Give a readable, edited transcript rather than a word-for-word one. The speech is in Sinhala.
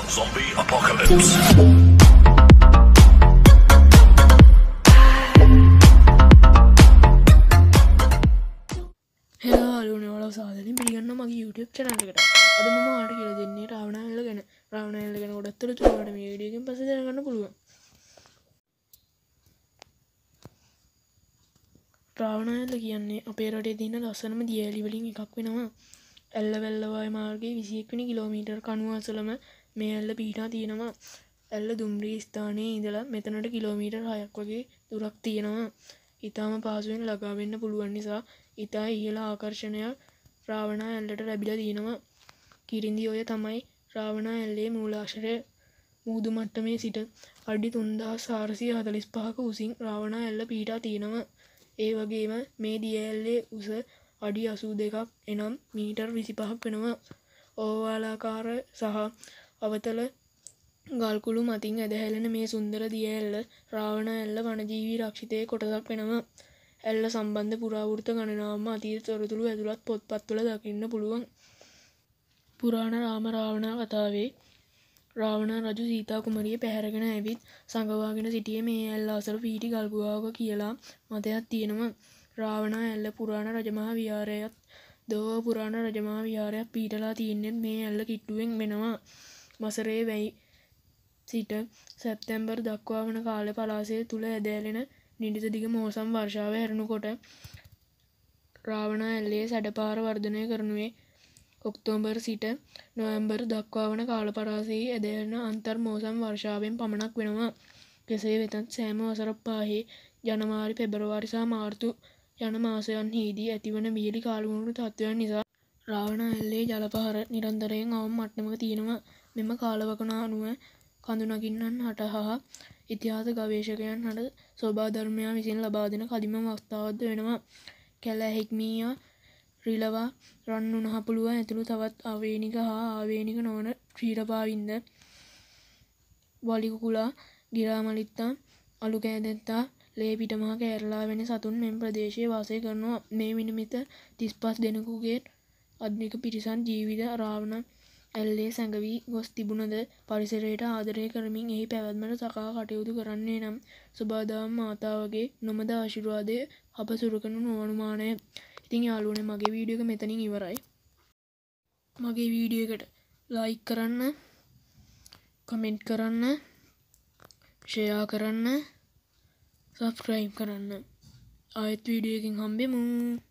Zombie apocalypse. Hello, අලුනේ වල සාදලින් පිළිගන්න මගේ YouTube channel එකට. අද මම ඔයාලට කියලා දෙන්නේ රාවණායල්ල ගැන. රාවණායල්ල ගැන ගොඩක් තොරතුරු ඔයාලට මේ වීඩියෝ එකෙන් පස්සේ දැනගන්න පුළුවන්. රාවණායල්ල කියන්නේ අපේ රටේ තියෙන ලස්සනම දියඇලි වලින් එකක් වෙනවා. ඇල්ලවැල්ලවාය මාර්ගයේ 21 වෙනි කිලෝමීටර් කණුව අසලම මේ ඇල්ල පිහිටා තියෙනවා. ඇල්ල දුම්රිය ස්ථානයේ ඉඳලා මෙතනට කිලෝමීටර් 6ක් වගේ දුරක් තියෙනවා. ඉතාම පහසුවෙන් ළඟා වෙන්න පුළුවන් නිසා ඉතා ඉහළ ආකර්ෂණයක් රාවණා ඇල්ලට ලැබිලා තියෙනවා. කිරිඳි ඔය තමයි රාවණා ඇල්ලේ මූලාශ්‍රය. මුහුදු මට්ටමේ සිට අඩි 3445ක උසින් රාවණා ඇල්ල පිහිටා තියෙනවා. ඒ වගේම මේ දිය ඇල්ලේ උස අඩි 82ක් එනම් මීටර් 25ක් වෙනවා. ඕවාලාකාර සහ අවතල ගල්කුළු මතින් ඇදහැලෙන මේ සුන්දර දිය ඇල්ල රාවණා ඇල්ල වනජීවී රක්ෂිතයේ කොටසක් වෙනවා. ඇල්ල සම්බන්ධ පුරාවෘත්ත ගණනාවක්ම අතීත තොරතුරු ඇතුළත් පොත්පත්වල දකින්න පුළුවන්. පුරාණ රාම රාවණා කතාවේ රාවණ රජු සීතා කුමරිය පැහැරගෙන ඇවිත් සංගවාගෙන සිටියේ මේ ඇල්ල අසල පිහිටි ගල්ගුහාවක කියලා මතයක් තියෙනවා. රාවණා ඇල්ල පුරාණ රජමහා විහාරයත් දෝව පුරාණ රජමහා විහාරයක් පිහිටලා තියෙන්නේ මේ ඇල්ල කිට්ටුවෙන් වෙනවා. වසරේ වැයි සිට සැප්තැම්බර් දක්වා වන කාල පරාසය තුළ ඇදෑලෙන නිරිත දිග මෝසම් වර්ෂාව හැරුණුකොට රාවණා ඇල්ලේ සැඩපාර වර්ධනය කරනුයේ ඔක්තෝබර් සිට නොවැම්බර් දක්වා වන කාල පරාසයේ ඇදෑලෙන අන්තර් මෝසම් වර්ෂාවෙන් පමණක් වෙනවා. කෙසේ වෙතත් සෑම වසර 5 ජනවාරි පෙබරවාරි සහ මාර්තු යන මාසයන්හිදී ඇතිවන වියලි කාලගුණු තත්ත්වයන් නිසා රාවණා ඇල්ලේ ජල පහර නිරන්තරයෙන් අවම මට්ටමක තියෙනවා. මෙම කාලවකන අනුව කඳු නගින්නන් හට හා ඉතිහාස ගවේෂකයන් හට ස්වභාධර්මයා විසින් ලබා දෙන කදිම අවස්ථාවක්ද වෙනවා. කැලෑ හික්මීයා රිලවා රන් උණහපුළුව ඇතුළු තවත් අවේනික හා ආවේනික නොවන ක්ෂීරපාවින්ද වලිකුකුලා ගිරාමලිත්තා අලු කෑදැත්තා ලේ පිටමහා කෑරලා වැනි සතුන් මෙම ප්‍රදේශයේ වාසය කරනවා. මේ මිනිමිත 35 දෙනෙකුගේ අධික පිරිසන් ජීවිත රාවණ ඇල්ලේ සැඟවී ගොස් තිබුණද පරිසරයට ආදරය කරමින් එහි පැවැත්මට සකා කටයුතු කරන්නේ නම් සුබාදාම් මාතාවගේ නොමද ආශිර්වාදය අප සුරකනු නොඅනුමානය. ඉතින් යාළුවනේ මගේ වීඩියෝ එක මෙතනින් ඉවරයි. මගේ වීඩියෝ එකට ලයික් කරන්න, කමෙන්ට් කරන්න, ෂෙයා කරන්න, සබ්ස්ක්‍රයිබ් කරන්න. ආයෙත් වීඩියෝ එකකින් හම්බෙමු.